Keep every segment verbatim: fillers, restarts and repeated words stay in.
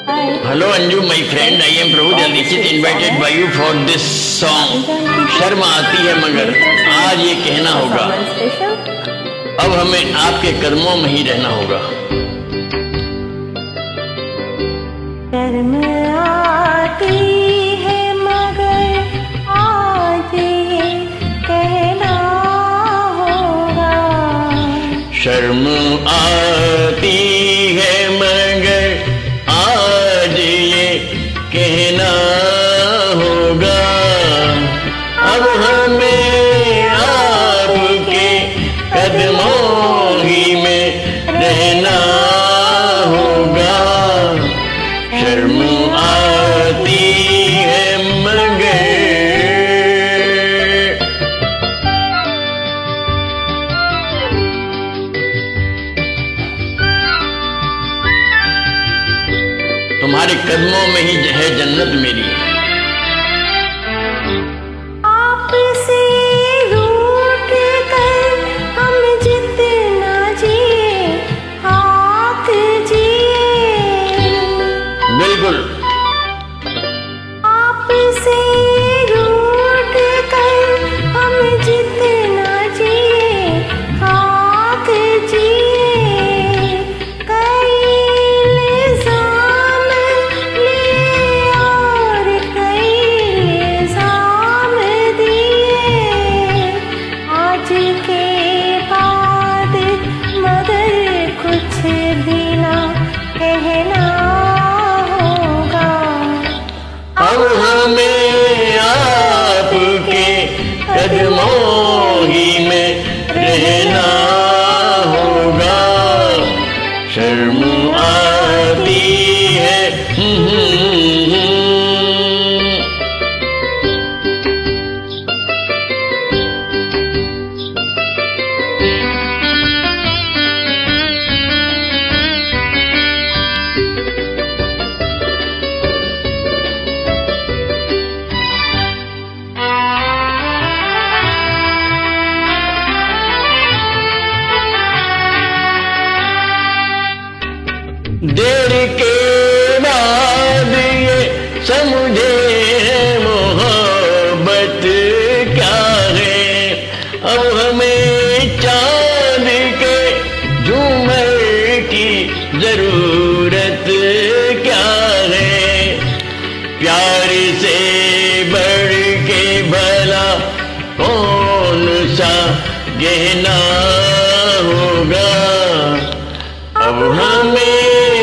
Hello Anju, my friend. I am Prabhu Dikshit invited by you for this song. शर्म आती है मगर आज ये कहना होगा, अब हमें आपके कदमों में ही रहना होगा। शर्म आती है मगर आज ये कहना होगा। शर्म आती है मगर आज ये कहना होगा, अब हमें आपके कदमों ही में रहना होगा। शर्म आती है मगर तुम्हारे कदमों में ही है जन्नत मेरी। आपसे रूठ कर हम जितना जिए हाथ जिए। बिल्कुल। आपसे रूठ कर हम जितना जिए हाथ जिए। कई इल्जाम लिए और कई इल्जाम दिए आज के बाद, मगर कुछ भी ना कहना होगा। अब हमें आपके कदमों ही में रहना होगा। शर्म आती है देर के बाद ये समझे मोहब्बत क्या है, अब हमें चांद के झूमर की जरूरत क्या है। प्यार से बढ़ के भला कौन सा गहना होगा, अब हमें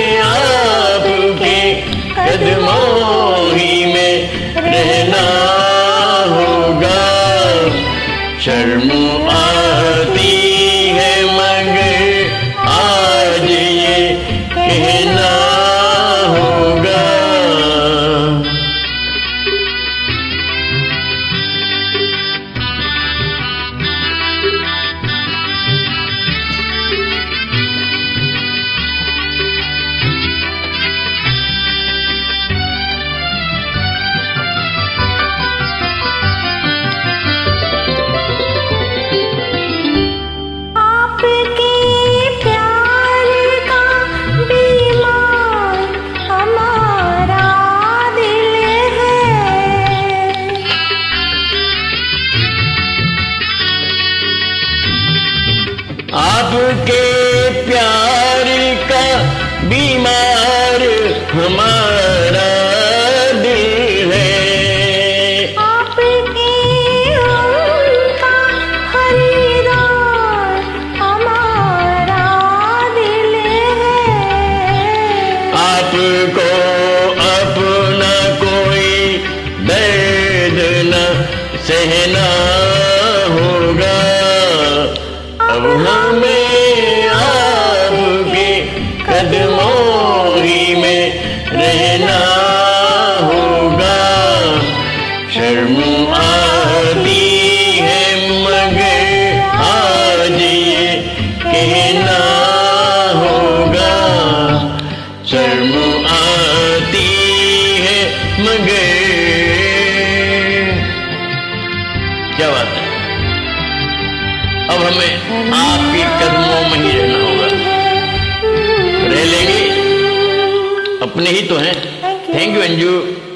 आपके कदमों ही में रहना होगा। शर्म आती है मगर आज ये कहना होगा। आपके प्यार का बीमार हमारा दिल है। आपके उनका खरीदार हमारा दिल है। आपको अपना कोई दर्द न सहना होगा, अब हमें आपके कदमों ही में रहना होगा। शर्म आती है मगर आज ये कहना होगा। शर्म आती है मगर क्या बात है, अब हमें आपके कदमों में ही रहना होगा। रह लेंगे अपने ही तो हैं। Thank you. Thank you Anju.